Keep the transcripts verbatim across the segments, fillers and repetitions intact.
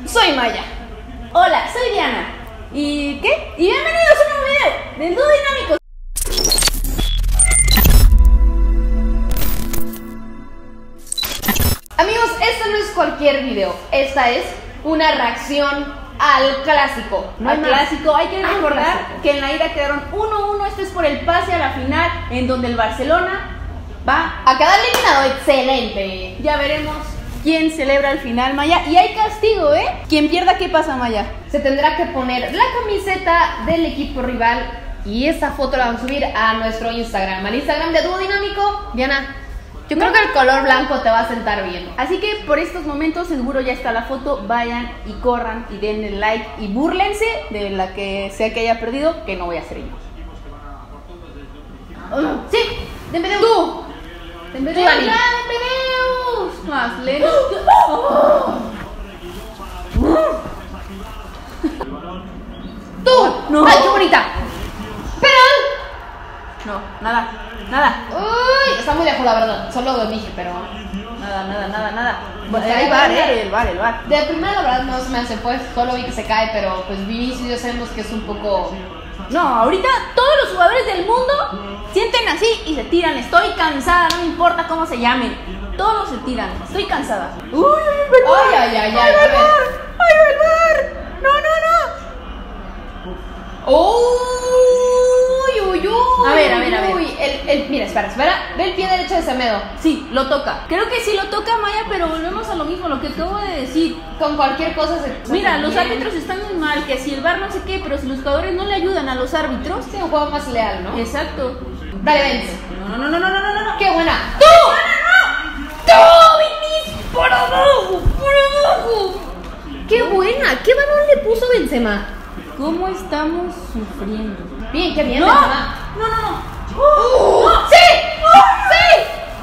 Soy Maya. Hola, soy Diana. ¿Y qué? Y bienvenidos a un nuevo video del dúo dinámico. Amigos, esto no es cualquier video. Esta es una reacción al clásico. No al clásico, hay que Al recordar clásico. que en la ida quedaron uno uno. Esto es por el pase a la final, en donde el Barcelona va A quedar eliminado, excelente. Ya veremos quién celebra al final, Maya. Y hay castigo, ¿eh? Quien pierda, ¿qué pasa, Maya? Se tendrá que poner la camiseta del equipo rival y esa foto la vamos a subir a nuestro Instagram, al Instagram de Dúo Dinámico. Diana, yo creo No. que el color blanco te va a sentar bien. Así que por estos momentos seguro ya está la foto. Vayan y corran y denle like y búrlense de la que sea que haya perdido, que no voy a hacer yo. Sí, Dembélé. Tú. Dembélé. Tú, Dani. Más lento. Tú. No. Ay, qué bonita. Pero No, nada, nada. uy, está muy lejos la verdad. Solo lo dije, pero Nada, nada, nada, nada. Bueno, el bar, eh, el bar, el bar. de primera la verdad no se me hace, pues solo vi que se cae, pero pues Vinicius ya sabemos que es un poco. No, ahorita todos los jugadores del mundo sienten así y se tiran. Estoy cansada, no me importa cómo se llamen. Todos se tiran. Estoy cansada. Uy, Ay, ay, ay, ay, ¡Ay, a el ver. bar! ¡Ay, el bar! No, no, Uy, uy, uy. A ver, a ver, a ver. Uy, el, el, mira, espera, espera. Ve el pie derecho de Semedo. no. Sí, lo toca. Creo que sí lo toca, Maya, pero volvemos a lo mismo, lo que acabo de decir. Con cualquier cosa se. Mira, se los bien. árbitros están muy mal, que si el bar no sé qué, pero si los jugadores no le ayudan a los árbitros. Sí, un juego más leal, ¿no? Exacto. Dale, vence. No, no, no, no, no, no, no, no. ¡Qué buena! ¡Tú! ¡Tú, Vinicius! ¡Por abajo! ¡Por abajo! ¡Qué buena! ¿Qué balón le puso Benzema? ¿Cómo estamos sufriendo? Bien, qué bien, No, Benzema. no, no, no. ¡Uh! ¡Sí! ¡Sí!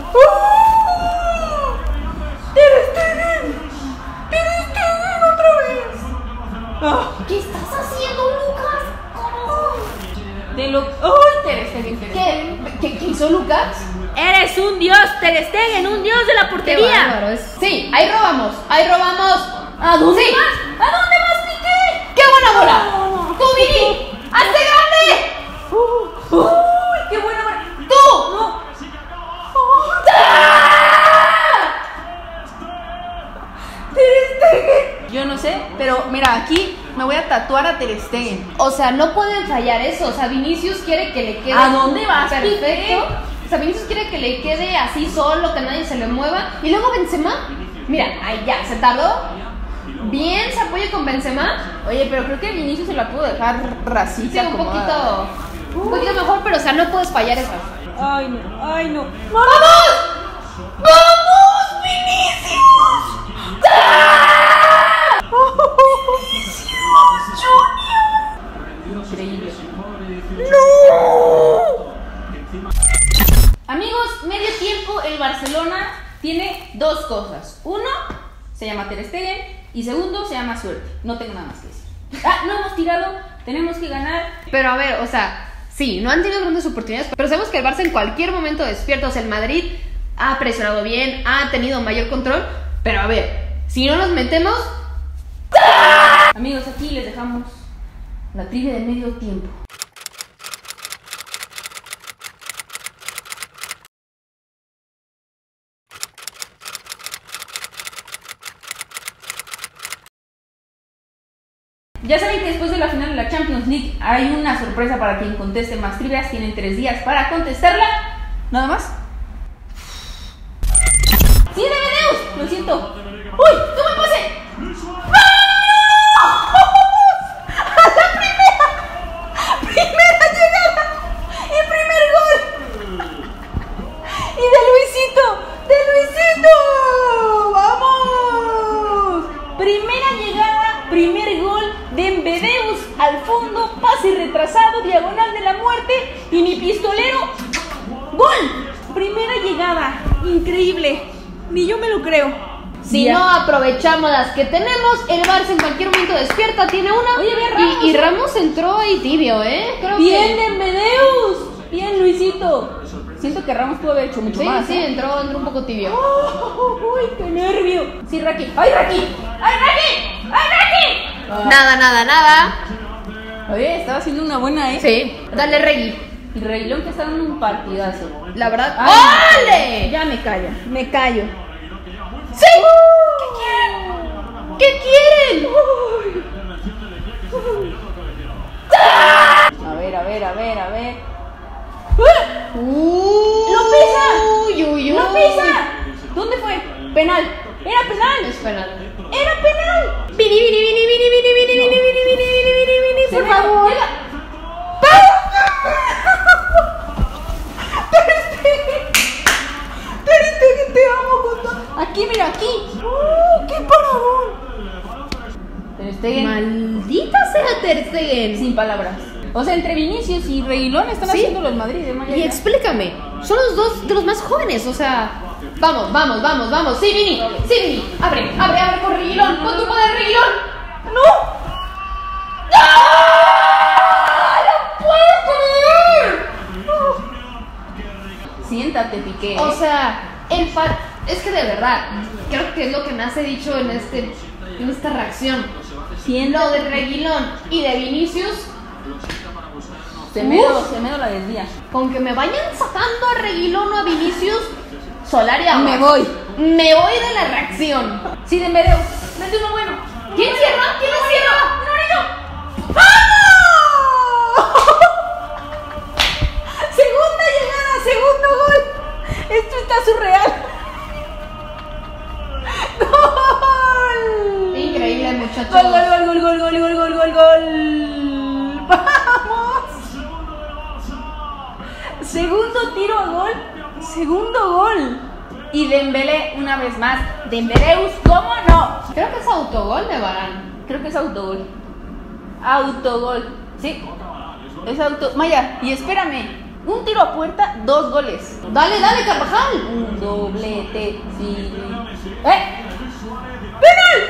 ¡Oh! ¡Ter Stegen! ¡Ter Stegen otra vez! Ah, ¿Qué estás haciendo, Lucas? ¿Cómo? de lo... ¡Ay, Ter Stegen! Ter Stegen. ¿Qué, ¿Qué, qué hizo Lucas? ¡Eres un dios, Ter Stegen! ¡Un dios de la Qué portería! bárbaro es. Sí, ahí robamos, ahí robamos. ¿A dónde Sí. vas? ¿A dónde vas, Piqué? ¡Qué buena bola! No. ¡Tú, Vini! ¡Hazte grande! Uh, ¡Uy, qué buena! mar- ¡Tú! ¡No! ¡Ter Stegen! Yo no sé, pero mira, aquí me voy a tatuar a Ter Stegen. O sea, no pueden fallar eso. O sea, Vinicius quiere que le quede. ¿A dónde vas, Perfecto. Piqué? O sea, Vinicius quiere que le quede así solo, que nadie se le mueva. Y luego Benzema. Mira, ahí ya, se tardó. Bien, se apoya con Benzema. Oye, pero creo que Vinicius se la pudo dejar Sí, racista. un poquito. Un poquito mejor, pero o sea, no puedes fallar eso. Ay, no, ay, no. ¡Vamos! ¡Vamos, Vinicius! ¡Ah! Increíble. ¡No! Amigos, medio tiempo el Barcelona tiene dos cosas. Uno, se llama Ter Stegen. Y segundo, se llama suerte. No tengo nada más que decir. Ah, no hemos tirado, tenemos que ganar. Pero a ver, o sea, sí, no han tenido grandes oportunidades, pero sabemos que el Barça en cualquier momento despierta. O sea, el Madrid ha presionado bien, ha tenido mayor control. Pero a ver, si no nos metemos. Amigos, aquí les dejamos la trivia de medio tiempo. Ya saben que después de la final de la Champions League hay una sorpresa para quien conteste más trivias. Tienen tres días para contestarla. ¿Nada más? ¡Sí, Debedeus! Lo siento. ¡Uy! ¡Tú me puse! ¡Vamos! ¡A la primera! ¡Primera llegada! ¡Y primer gol! ¡Y de Luisito! ¡De Luisito! ¡Vamos! Primera llegada, primer gol de Embedeus al fondo, pase retrasado, diagonal de la muerte y mi pistolero. ¡Gol! Primera llegada, increíble. Ni yo me lo creo. Si Ya. no aprovechamos las que tenemos, el Barça en cualquier momento despierta, tiene una. Oye, ve a Ramos. Y, y Ramos entró ahí tibio, ¿eh? Creo Bien, que... Embedeus. Bien, Luisito. Siento que Ramos pudo haber hecho mucho Sí, más. sí, ¿eh? entró, entró un poco tibio. ¡Uy, qué nervio! Sí, Raki. ¡Ay, Raki! ¡Ay, Raki! ¡Ay, Raki! Nada, nada, nada. Oye, estaba haciendo una buena, ¿eh? Sí, dale, Reggie. Y Reguilón que está dando un partidazo. La verdad. Ay, ¡Ole! Ya me callo, me callo. ¡Sí! ¿Qué quieren? ¿Qué quieren? A ver, a ver, a ver, a ver. Uh, ¡Lo pisa! Uy, uy, uy. ¡Lo pisa! ¿Dónde fue? Penal. Era penal. Es penal. Era penal. Vini, vini, vini, vini, vini, vini, vini, vini, vini, vini, vini, vini, Se por me- favor. llega. Ter Stegen, te amo con todo. Aquí, mira, aquí. ¡Uh, qué paradón! Ter Stegen, Maldita sea Ter Stegen. sin palabras. O sea, entre Vinicius y Reguilón están Sí. haciendo los Madrid de Maya. Y explícame, son los dos de los más jóvenes, o sea, vamos, vamos, vamos, vamos. Sí, Vini, sí, Vini. Abre, abre, abre con Reguilón, con tu poder, Reguilón. ¡No! Siéntate, Piqué. O sea, el pa- es que de verdad, creo que es lo que más he dicho en este en esta reacción. Siéntate. Lo de Reguilón y de Vinicius, Semedo, Uf. Semedo la desvía. con que me vayan sacando a Reguilón o a Vinicius, Solari aguas. Me voy. Me voy de la reacción. Sí, Dembélé. Mete uno bueno. ¿Quién cierra? ¿Quién lo cierra? Segunda llegada, segundo gol. Esto está surreal. ¡Gol! Increíble, muchachos. Gol, gol, gol, gol, gol, gol, gol, gol, gol, gol. ¡Vamos! Segundo tiro a gol. Segundo gol. Y Dembélé una vez más. Dembeleus, ¿cómo no? Creo que es autogol de Varane. Creo que es autogol. Autogol. Sí. Es auto. Maya, y espérame. Un tiro a puerta, dos goles. Dale, dale, Carvajal. Un doblete. Sí. ¡Eh! ¡Penal!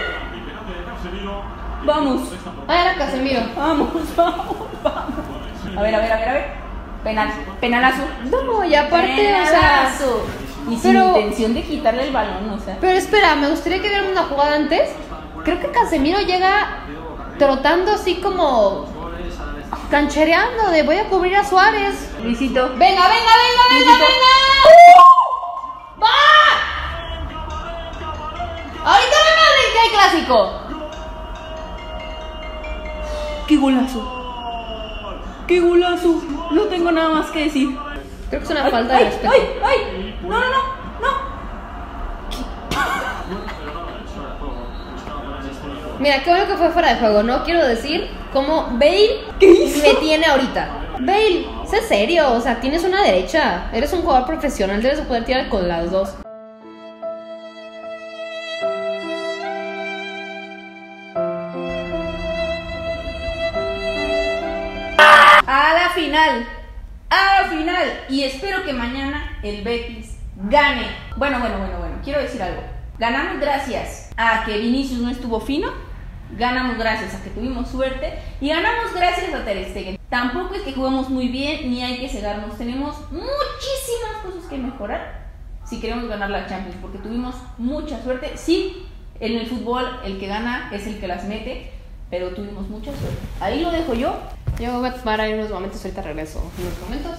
Vamos. Ah, era Casemiro. Vamos, vamos, vamos. A ver, a ver, a ver, a ver. Penal. Penalazo. No, y aparte, o sea. Penalazo. Y sin pero- intención de quitarle el balón, o sea. Pero espera, me gustaría que viéramos una jugada antes. Creo que Casemiro llega trotando así como canchereando de voy a cubrir a Suárez. Luisito. Venga, venga, venga, venga, Luisito. venga. ¡Va! Ahorita me madre que hay clásico. ¡Qué golazo! ¡Qué golazo! No tengo nada más que decir. Creo que es una ¡Ay, falta de ay, respeto. ay, ay! ¡No, no, no! ¡No! Mira, qué bueno que fue fuera de juego. No quiero decir cómo Bale ¿Qué hizo? me tiene ahorita. Bale, sé serio, o sea, tienes una derecha. Eres un jugador profesional, debes de poder tirar con las dos. A la final. A la final. Y espero que mañana el Betis gane. Bueno, bueno, bueno, bueno. Quiero decir algo. Ganamos gracias a que Vinicius no estuvo fino. Ganamos gracias a que tuvimos suerte. Y ganamos gracias a Ter Stegen. Tampoco es que juguemos muy bien ni hay que cegarnos. Tenemos muchísimas cosas que mejorar si queremos ganar la Champions. Porque tuvimos mucha suerte. Sí, en el fútbol el que gana es el que las mete. Pero tuvimos mucha suerte. Ahí lo dejo yo. Yo voy a tomar ahí unos momentos, ahorita regreso. Unos momentos.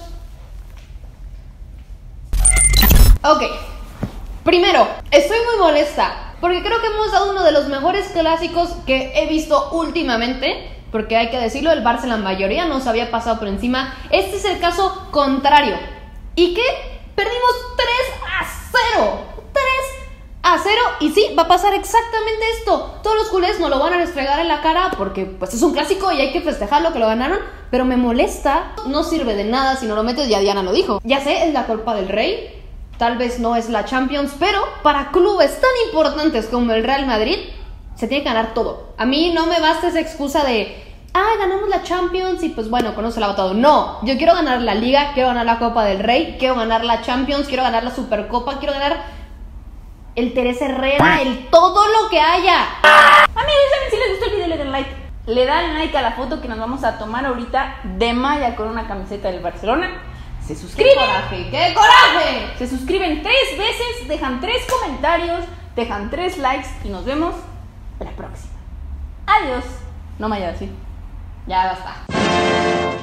Ok. Primero, estoy muy molesta porque creo que hemos dado uno de los mejores clásicos que he visto últimamente. Porque hay que decirlo, el Barça la mayoría nos había pasado por encima. Este es el caso contrario. ¿Y qué? Perdimos tres a cero. tres a cero. Y sí, va a pasar exactamente esto. Todos los culés nos lo van a restregar en la cara porque pues es un clásico y hay que festejarlo que lo ganaron. Pero me molesta. No sirve de nada si no lo metes, ya Diana lo dijo. Ya sé, es la culpa del Rey. Tal vez no es la Champions, pero para clubes tan importantes como el Real Madrid se tiene que ganar todo. A mí no me basta esa excusa de ah, ganamos la Champions y pues bueno, con eso se la ha votado. No, yo quiero ganar la Liga, quiero ganar la Copa del Rey, quiero ganar la Champions, quiero ganar la Supercopa, quiero ganar el Teresa Herrera, el todo lo que haya. Amigos, ¿saben? Si les gustó el video, le dan like. Le dan like a la foto que nos vamos a tomar ahorita de Maya con una camiseta del Barcelona. Se ¡Qué suscriben. coraje! ¡Qué coraje! Se suscriben tres veces, dejan tres comentarios, dejan tres likes y nos vemos la próxima. Adiós. No, Maya, sí. Ya basta.